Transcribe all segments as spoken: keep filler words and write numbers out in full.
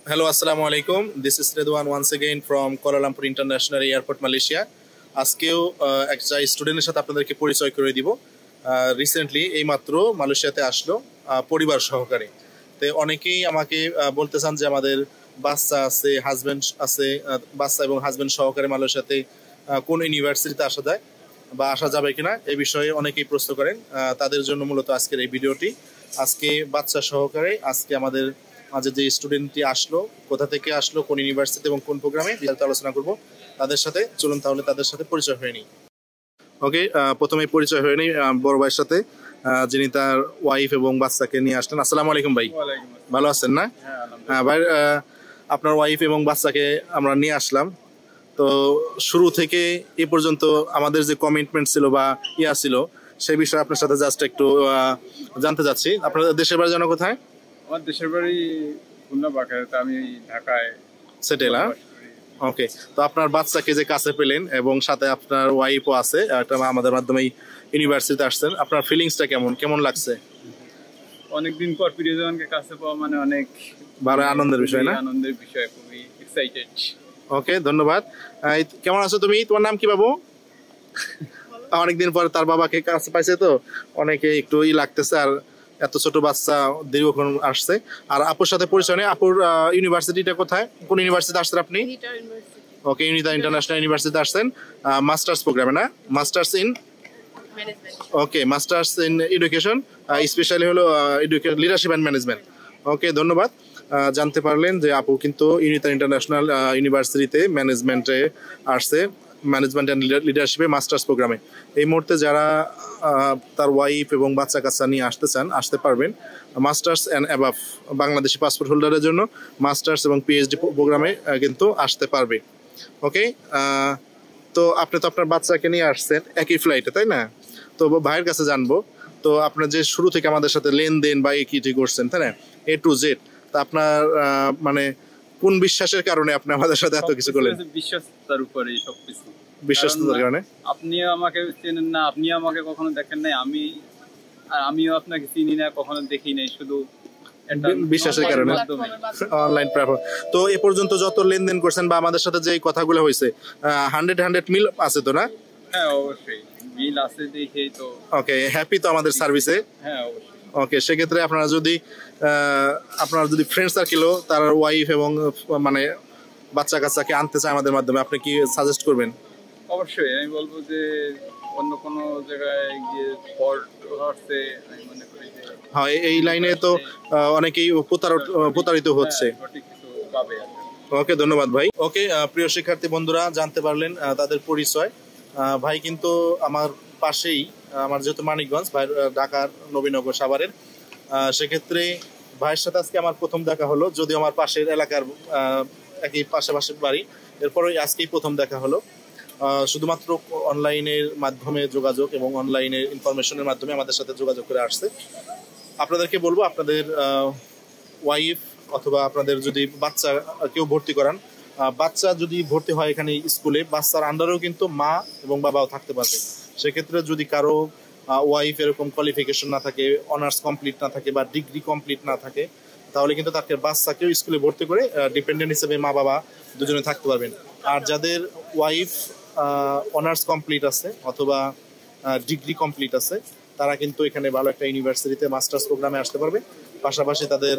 Hello, Assalamu alaikum. This is Redwan once again from Kuala Lumpur International Airport, Malaysia. আজকেও একটা স্টুডেন্টের সাথে আপনাদেরকে পরিচয় করে দিব। রিসেন্টলি এইমাত্র মালয়েশিয়াতে আসলো পরিবার সহকারে। তো অনেকেই আমাকে বলতে চান যে আমাদের বাচ্চা আছে, হাজবেন্ড আছে, বাচ্চা এবং হাজবেন্ড সহকারে মালয়েশিয়াতে কোন ইউনিভার্সিটিতে আসা যায় বা আসা যাবে কিনা এই বিষয়ে অনেকেই প্রশ্ন করেন। তাদের জন্য মূলত আজকের এই ভিডিওটি। আজকে বাচ্চা সহকারে আজকে আমাদের মাঝে যে স্টুডেন্টটি আসলো, কোথা থেকে আসলো, কোন ইউনিভার্সিটি এবং কোন প্রোগ্রামে বিস্তারিত আলোচনা করব তাদের সাথে। চলুন তাহলে তাদের সাথে পরিচয় হয়ে নিই। ওকে, প্রথমে পরিচয় হয়ে নিই বড় ভাইয়ের সাথে, যিনি তার ওয়াইফ এবং বাচ্চাকে নিয়ে আসলেন। আসসালামু আলাইকুম ভাই, ভালো আছেন না? হ্যাঁ ভাই, আপনার ওয়াইফ এবং বাচ্চাকে আমরা নিয়ে আসলাম। তো শুরু থেকে এ পর্যন্ত আমাদের যে কমিটমেন্ট ছিল বা ইয়া ছিল সেই বিষয়ে আপনার সাথে জাস্ট একটু জানতে চাচ্ছি। আপনার দেশের বাড়ি যেন কোথায়? আমার দেশের বাড়ি খুলনা বাঁকুড়াতে, আমি ঢাকায় সেটেল। হ্যাঁ, ওকে। তো আপনার বাচ্চাকে যে কাছে পেলেন এবং সাথে আপনার ওয়াইফও আছে, একটা আমাদের মাধ্যমে ইউনিভার্সিটিতে আসছেন, আপনার ফিলিংসটা কেমন কেমন লাগছে? অনেকদিন পর প্রিয়জনকে কাছে পাওয়া মানে অনেক বড় আনন্দের বিষয়, না? আনন্দের বিষয়, খুবই এক্সাইটেড। ওকে, ধন্যবাদ। কেমন আছো তুমি? তোমার নাম কি বাবু? অনেকদিন পর তার বাবাকে কাছে পাইছে, তো অনেকে একটু ই লাগতেছে। আর এত ছোট বাচ্চা দীর্ঘক্ষণ আসছে। আর আপুর সাথে পরিচয় নেই। আপুর ইউনিভার্সিটিটা কোথায়, কোন ইউনিভার্সিটিতে আসছেন আপনি? ওকে, ইউনিটা ইন্টারন্যাশনাল ইউনিভার্সিটিতে আসছেন মাস্টার্স প্রোগ্রামে, না? Masters in okay, masters in education, specially হলো লিডারশিপ অ্যান্ড ম্যানেজমেন্ট। ওকে, ধন্যবাদ। জানতে পারলেন যে আপু কিন্তু ইউনিটা ইন্টারন্যাশনাল ইউনিভার্সিটিতে ম্যানেজমেন্টে আসছে, ম্যানেজমেন্ট অ্যান্ড লিডারশিপে মাস্টার্স প্রোগ্রামে। এই মুহূর্তে যারা তার ওয়াইফ এবং বাচ্চা কাচ্চা নিয়ে আসতে চান আসতে পারবেন। Masters and above Bangladeshi passport হোল্ডারের জন্য মাস্টার্স এবং পিএইচডি প্রোগ্রামে কিন্তু আসতে পারবে। ওকে, তো আপনি তো আপনার বাচ্চাকে নিয়ে আসছেন একই ফ্লাইটে, তাই না? তো ভাইয়ের কাছে জানবো, তো আপনার যে শুরু থেকে আমাদের সাথে লেনদেন বা একিটি করছেন, তাই না, এ টু জেড, তা আপনার মানে কোন বিশ্বাসের কারণে আপনি আমাদের সাথে এত কিছু করলেন? বিশ্বাসতার উপরে সবকিছু। বিশ্বাসতার কারণে? আপনি আমাকে চেনেন না, আপনি আমাকে কখনো দেখেন নাই, আমি আর আমিও আপনাকে চিনি না, কখনো দেখি নাই, শুধু বিশ্বাসের কারণে অনলাইন প্ল্যাটফর্ম। তো এ পর্যন্ত যত লেনদেন করছেন বা আমাদের সাথে যে কথাগুলো হয়েছে, হান্ড্রেড হান্ড্রেড মিল আছে তো, না? হ্যাঁ, অবশ্যই মিল আছে, দেখেই তো। ওকে, হ্যাপি তো আমাদের সার্ভিসে? হ্যাঁ, অবশ্যই। ওকে, সেক্ষেত্রে আপনারা যদি আপনার যদি ফ্রেন্ড সার্কেলও তার ওয়াইফ এবং মানে বাচ্চা কাচ্চাকে আনতে চায় আমাদের মাধ্যমে, আপনি কি সাজেস্ট করবেন? অবশ্যই আমি বলবো যে অন্য কোনো জায়গায় গিয়ে ফল্ট হচ্ছে, আমি মনে করি যে হ্যাঁ, এই লাইনে তো অনেকেই প্রতারিত হচ্ছে। ওকে, ধন্যবাদ ভাই। ওকে, প্রিয় শিক্ষার্থী বন্ধুরা, জানতে পারলেন তাদের পরিচয়। ভাই কিন্তু আমার পাশেই, আমার যেহেতু মানিকগঞ্জ, ভাই ঢাকার নবীনগর সাভারের, সেক্ষেত্রে ভাইয়ের সাথে আজকে আমার প্রথম দেখা হলো, যদিও আমার পাশের এলাকার একই পাশাপাশি বাড়ি, এরপরে আজকেই প্রথম দেখা হলো। শুধুমাত্র অনলাইনের মাধ্যমে যোগাযোগ এবং অনলাইনের ইনফরমেশনের মাধ্যমে আমাদের সাথে যোগাযোগ করে আসছে। আপনাদেরকে বলবো, আপনাদের ওয়াইফ অথবা আপনাদের যদি বাচ্চা কেউ ভর্তি করান, বাচ্চা যদি ভর্তি হয় এখানে স্কুলে, বাচ্চার আন্ডারেও কিন্তু মা এবং বাবাও থাকতে পারবে। সেক্ষেত্রে যদি কারো ওয়াইফ এরকম কোয়ালিফিকেশন না থাকে, অনার্স কমপ্লিট না থাকে বা ডিগ্রি কমপ্লিট না থাকে, তাহলে কিন্তু তাকে বাচ্চাকেও স্কুলে ভর্তি করে ডিপেন্ডেন্ট হিসেবে মা বাবা দুজনে থাকতে পারবেন। আর যাদের ওয়াইফ অনার্স কমপ্লিট আছে অথবা ডিগ্রি কমপ্লিট আছে, তারা কিন্তু এখানে ভালো একটা ইউনিভার্সিটিতে মাস্টার্স প্রোগ্রামে আসতে পারবে। পাশাপাশি তাদের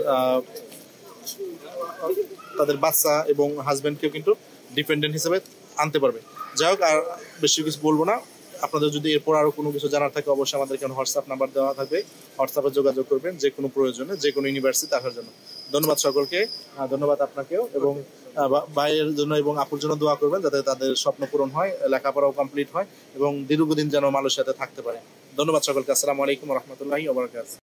তাদের বাচ্চা এবং হাজব্যান্ডকেও কিন্তু ডিপেন্ডেন্ট হিসেবে আনতে পারবে। যাই হোক, আর বেশি কিছু বলবো না। আপনাদের যদি এরপর আরও কোনো কিছু জানার থাকে, অবশ্যই আমাদেরকে হোয়াটসঅ্যাপ নাম্বার দেওয়া থাকবে, হোয়াটসঅ্যাপে যোগাযোগ করবেন যে কোনো প্রয়োজনে, যে কোনো ইউনিভার্সিটি আসার জন্য। ধন্যবাদ সকলকে, ধন্যবাদ আপনাকেও, এবং ভাইয়ের জন্য এবং আপুর জন্য দোয়া করবেন যাতে তাদের স্বপ্ন পূরণ হয়, লেখাপড়াও কমপ্লিট হয় এবং দীর্ঘদিন যেন মালয়েশিয়াতে থাকতে পারে। ধন্যবাদ সকলকে। আসসালামু আলাইকুম ওয়া রাহমাতুল্লাহি ওয়া বারাকাতুহু।